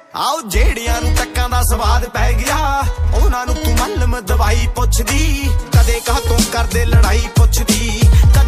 आओ जेड़ियां नू टक्कां दा स्वाद पै गया उन्हां नू तू मलम दवाई पुछदी कदे कह तू करदे लड़ाई पुछदी।